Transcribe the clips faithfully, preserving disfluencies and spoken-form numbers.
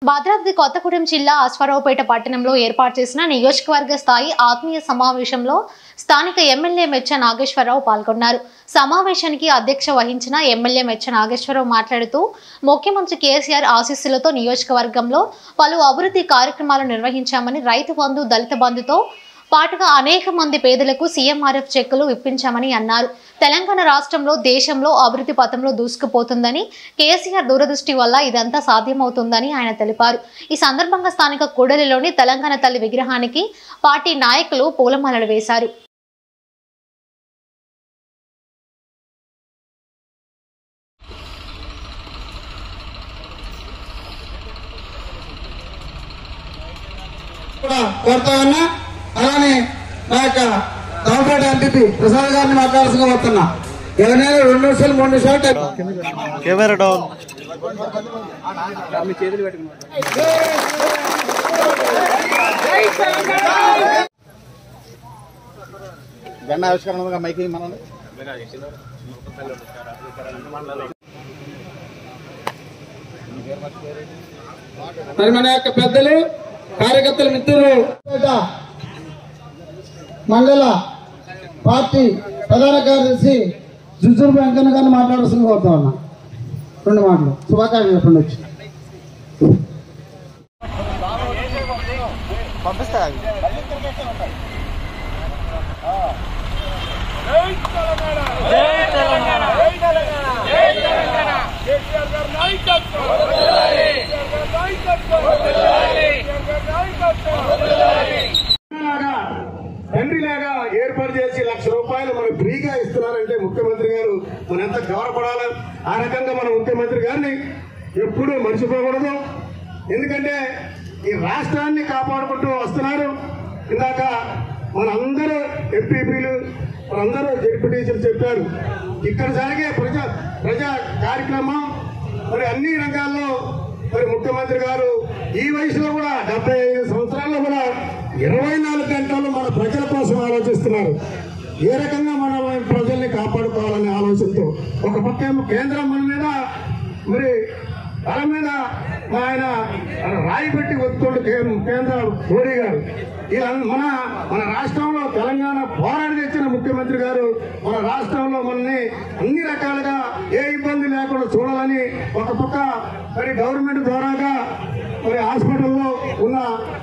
భద్రాద్రి కొత్తగూడెం జిల్లా అశ్వారావుపేట పట్టణంలో ఏర్పాటు చేసిన నియోజకవర్గ స్థాయి ఆత్మీయ సమావేశంలో స్థానిక ఎమ్మెల్యే మెచ్చ నాగేశ్వరరావు పాల్గొన్నారు. సమావేశానికి అధ్యక్ష వహించిన ఎమ్మెల్యే మెచ్చ నాగేశ్వరరావు మాట్లాడుతూ ముఖ్యమంత్రి కేసీఆర్ ఆశీస్సులతో నియోజకవర్గంలో పలు అభివృద్ధి కార్యక్రమాలు నిర్వహించామని, రైతు బంధు, దళిత బంధుతో పాటుగా అనేక మంది పేదలకు సీఎంఆర్ఎఫ్ చెక్కులు ఇప్పించామని అన్నారు. తెలంగాణ రాష్ట్రంలో దేశంలో అభివృద్ధి పథంలో దూసుకుపోతుందని, కేసీఆర్ దూరదృష్టి వల్ల ఇదంతా సాధ్యమవుతుందని ఆయన తెలిపారు. ఈ సందర్భంగా స్థానిక కూడలిలోని తెలంగాణ తల్లి విగ్రహానికి పార్టీ నాయకులు పూలమాలలు వేశారు. అలానే నా యొక్క దామపేట ఎంపీ ప్రసాద్ గారిని మాట్లాడాల్సిందిగా వస్తున్నా. ఎవరైనా రెండు నిమిషాలు మూడు నిమిషాలు జెండా ఆవిష్కరణ మైకి మనం మరి మన యొక్క పెద్దలు, కార్యకర్తల మిత్రులు, మండల పార్టీ ప్రధాన కార్యదర్శి జుజూరు వెంకన్న గారిని మాట్లాడాల్సింది కోరుతా ఉన్నా. రెండు మాటలు శుభాకాంక్షలు చెప్పండి. వచ్చి పంపిస్తా. తండ్రి లాగా ఏర్పాటు చేసి లక్ష రూపాయలు మనం ఫ్రీగా ఇస్తున్నారంటే ముఖ్యమంత్రి గారు మనం ఎంత గౌరవపడాలి. ఆ రకంగా మన ముఖ్యమంత్రి గారిని ఎప్పుడూ మర్చిపోకూడదు. ఎందుకంటే ఈ రాష్ట్రాన్ని కాపాడుకుంటూ వస్తున్నారు. ఇందాక మనందరూ ఎంపీపీలు, మనందరూ జడ్పీటీసీలు చెప్పారు. ఇక్కడ జరిగే ప్రజా ప్రజా కార్యక్రమం మరి అన్ని రంగాల్లో మరి ముఖ్యమంత్రి గారు ఈ వయసులో కూడా డెబ్బై ఐదు సంవత్సరాల్లో కూడా ఇరవై నాలుగు గంటలు మన ప్రజల కోసం ఆలోచిస్తున్నారు. ఏ రకంగా మనం ప్రజల్ని కాపాడుకోవాలనే ఆలోచనతో ఒక పక్క కేంద్రం మన మీద మరి తల మీద ఆయన రాయి పెట్టి వస్తుండే కేంద్ర మోడీ గారు. ఇలా మన మన రాష్ట్రంలో తెలంగాణ పోరాడి తెచ్చిన ముఖ్యమంత్రి గారు మన రాష్ట్రంలో మనల్ని అన్ని రకాలుగా ఏ ఇబ్బంది లేకుండా చూడాలని ఒక పక్క మరి గవర్నమెంట్ ద్వారాగా మరి హాస్పిటల్లో ఉన్న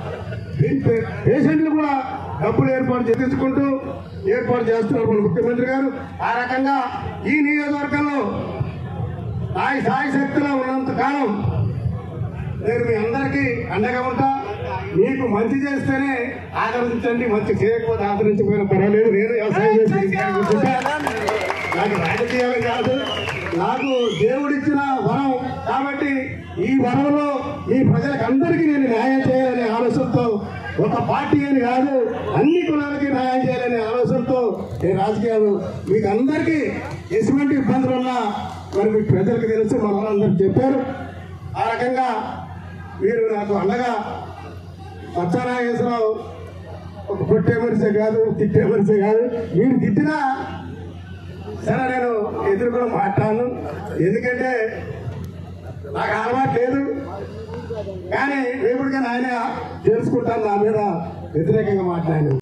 పేషెంట్లు కూడా డబ్బులు ఏర్పాటు చేయించుకుంటూ ఏర్పాటు చేస్తున్నారు మన ముఖ్యమంత్రి గారు. ఆ రకంగా ఈ నియోజకవర్గంలో సాయి సాయి శక్తిలో ఉన్నంత కాలం నేను మీ అందరికీ అండగా ఉంటా. మీకు మంచి చేస్తేనే ఆదరించండి, మంచి చేయకపోతే ఆదరించకపోయినా పర్వాలేదు. నేను వ్యవసాయం చేసి నాకు రాజకీయాలు కాదు, నాకు దేవుడిచ్చిన వరం. కాబట్టి ఈ వరంలో ఈ ప్రజలకు అందరికీ నేను న్యాయం చేయాలనే ఆలోచనతో, ఒక పార్టీ అని కాదు అన్ని కులాలకి న్యాయం చేయాలనే ఆలోచనతో నేను రాజకీయాలు మీకు అందరికీ ఎటువంటి ఇబ్బందులు ఉన్నా మరి మీకు ప్రజలకు తెలుసు, మన వాళ్ళందరూ చెప్పారు. ఆ రకంగా మీరు నాకు అండగా మచ్చా నాగేశ్వరరావు ఒక కొట్టే మనిషే కాదు, తిట్టే మనిషే కాదు. మీరు తిట్టినా సరే నేను ఎదురు కూడా మాట్లాడను, ఎందుకంటే నాకు అలవాటు లేదు. కానీ రేపటికైనా ఆయన తెలుసుకుంటాను నా మీద వ్యతిరేకంగా మాట్లాడాను.